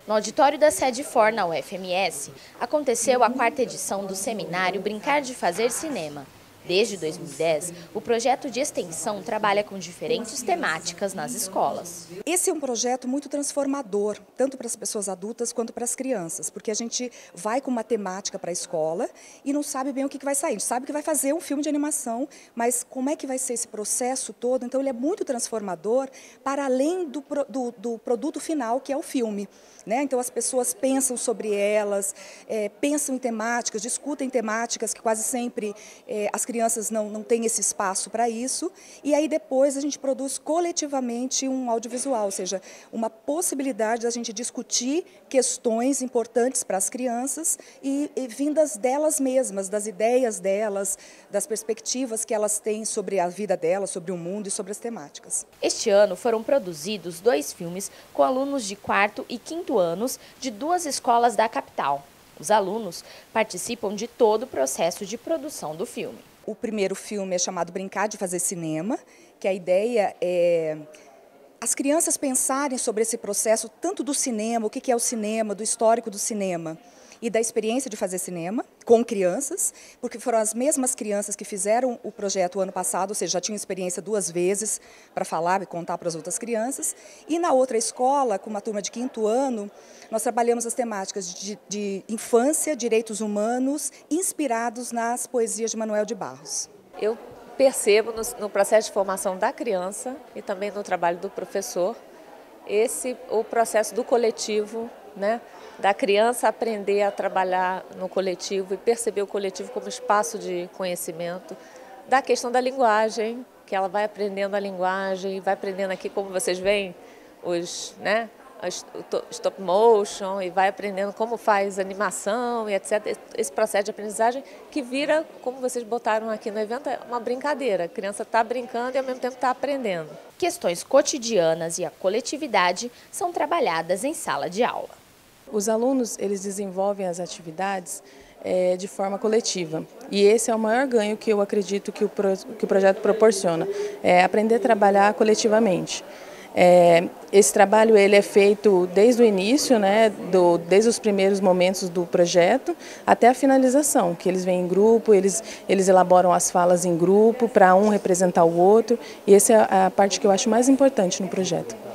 No auditório da sede FOR, na UFMS, aconteceu a 4ª edição do seminário Brincar de Fazer Cinema. Desde 2010, o projeto de extensão trabalha com diferentes temáticas nas escolas. Esse é um projeto muito transformador, tanto para as pessoas adultas quanto para as crianças, porque a gente vai com uma temática para a escola e não sabe bem o que vai sair. A gente sabe que vai fazer um filme de animação, mas como é que vai ser esse processo todo? Então ele é muito transformador para além do produto final, que é o filme. Então as pessoas pensam sobre elas, pensam em temáticas, discutem temáticas que quase sempre as crianças não têm esse espaço para isso, e aí depois a gente produz coletivamente um audiovisual, ou seja, uma possibilidade da gente discutir questões importantes para as crianças e vindas delas mesmas, das ideias delas, das perspectivas que elas têm sobre a vida delas, sobre o mundo e sobre as temáticas. Este ano foram produzidos 2 filmes com alunos de 4º e 5º anos de 2 escolas da capital. Os alunos participam de todo o processo de produção do filme. O primeiro filme é chamado Brincar de Fazer Cinema, que a ideia é as crianças pensarem sobre esse processo tanto do cinema, o que é o cinema, do histórico do cinema e da experiência de fazer cinema com crianças, porque foram as mesmas crianças que fizeram o projeto o ano passado, ou seja, já tinham experiência 2 vezes para falar e contar para as outras crianças. E na outra escola, com uma turma de 5º ano, nós trabalhamos as temáticas de infância, direitos humanos, inspirados nas poesias de Manuel de Barros. Eu percebo no processo de formação da criança e também no trabalho do professor, o processo do coletivo, da criança aprender a trabalhar no coletivo e perceber o coletivo como espaço de conhecimento, da questão da linguagem, que ela vai aprendendo a linguagem, vai aprendendo aqui, como vocês veem, stop motion, e vai aprendendo como faz animação e etc. Esse processo de aprendizagem que vira, como vocês botaram aqui no evento, uma brincadeira. A criança está brincando e ao mesmo tempo está aprendendo. Questões cotidianas e a coletividade são trabalhadas em sala de aula. Os alunos, eles desenvolvem as atividades de forma coletiva. E esse é o maior ganho que eu acredito que o projeto proporciona, aprender a trabalhar coletivamente. Esse trabalho ele é feito desde o início, desde os primeiros momentos do projeto até a finalização, que eles vêm em grupo, eles elaboram as falas em grupo para um representar o outro, e essa é a parte que eu acho mais importante no projeto.